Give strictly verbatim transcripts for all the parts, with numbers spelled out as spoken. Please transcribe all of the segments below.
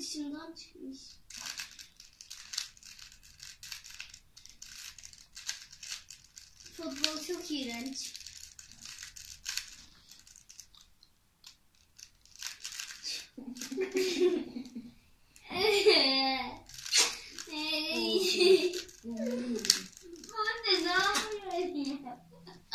dışından çıkmış. Futbol çok iğrenç. Anne ne yapıyorsun ya?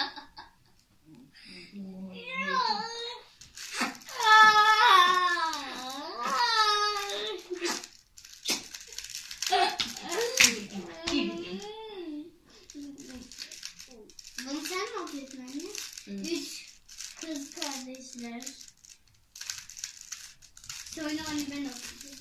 Bunu sen mi yapıyorsun anne? Hı. Üç kız kardeşler. Söyle anne ben okuyacağım.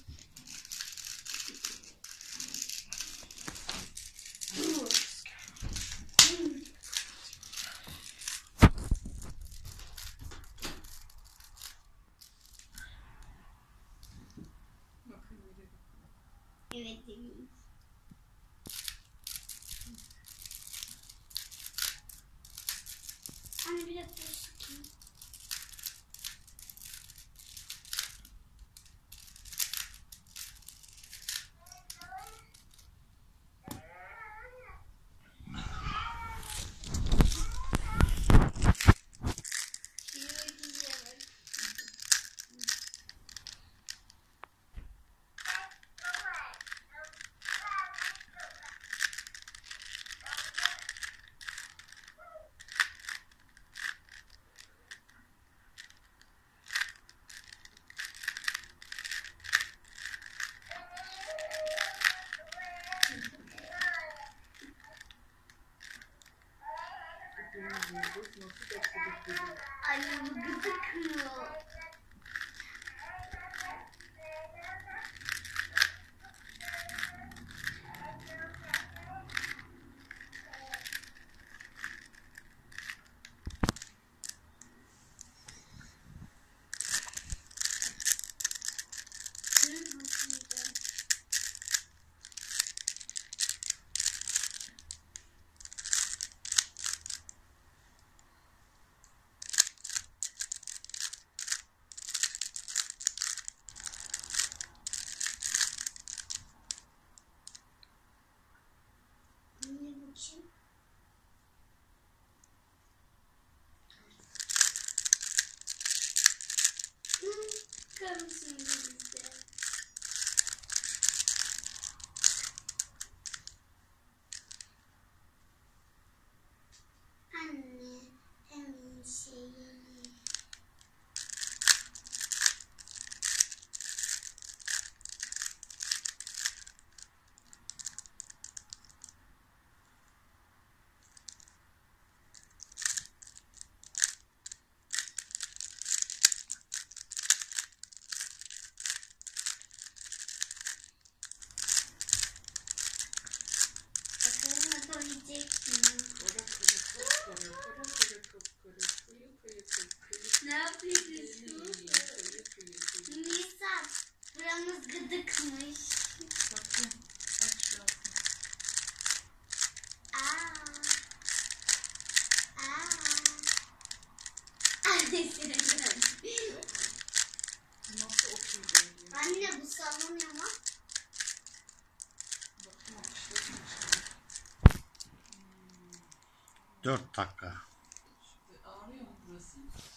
Evet değil. Anne bir dakika sıkayım. Ay bu gıdıkıyor. Karısın bizde. Anne, emin şeyi. Ne yapıyorsun? Nisan, buramız gıdıkmış. Bakayım, aç şu an. Aa. Aa. Annesine Nasıl okuyacağım? anne bu sallanıyor mu? Bakayım açtım işte. Dört dakika. Şimdi ağrıyor mu burası?